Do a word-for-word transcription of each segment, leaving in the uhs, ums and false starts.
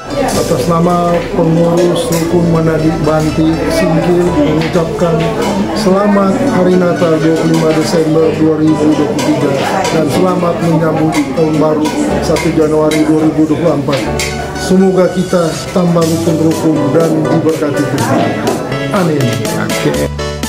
Atas nama pengurus Rukun Manadi Banti Singkil mengucapkan selamat Hari Natal dua puluh lima Desember dua ribu dua puluh tiga dan selamat menyambut tahun baru satu Januari dua ribu dua puluh empat. Semoga kita tambah rukun-rukun dan diberkati Tuhan. Amin. Okay.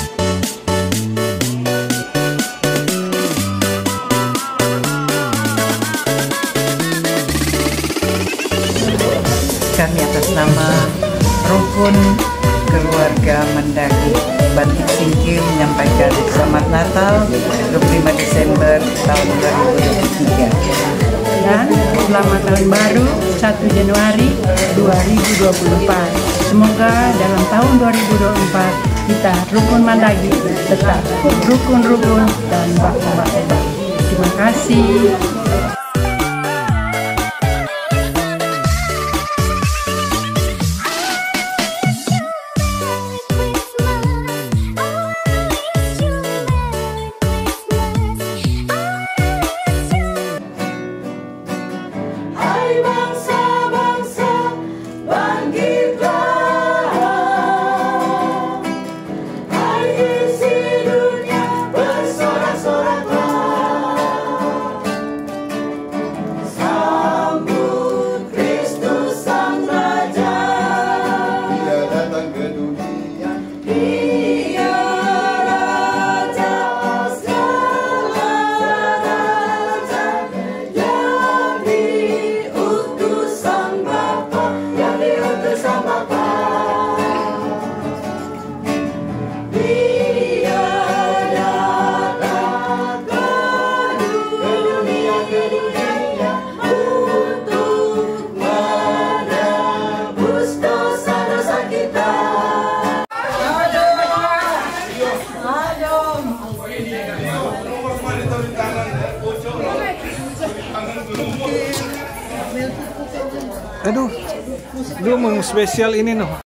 Kami atas nama Rukun Keluarga Mendaki Banti Singkil menyampaikan selamat Natal dua puluh lima Desember tahun dua ribu dua puluh tiga dan selamat tahun baru satu Januari dua ribu dua puluh empat. Semoga dalam tahun dua ribu dua puluh empat kita Rukun Mandagi tetap rukun-rukun dan baku-baku. Terima kasih. Bangsa-bangsa bangkitlah, hai isi dunia bersorak-soraklah, sambut Kristus Sang Raja, Dia datang ke dunia, Dia Raja segala raja yang diutus Sang Bapa, yang diutus Sang Bapa. Dia datang ke dunia, ke dunia untuk menebus dosa-dosa kita. Aduh, lu mau spesial ini noh.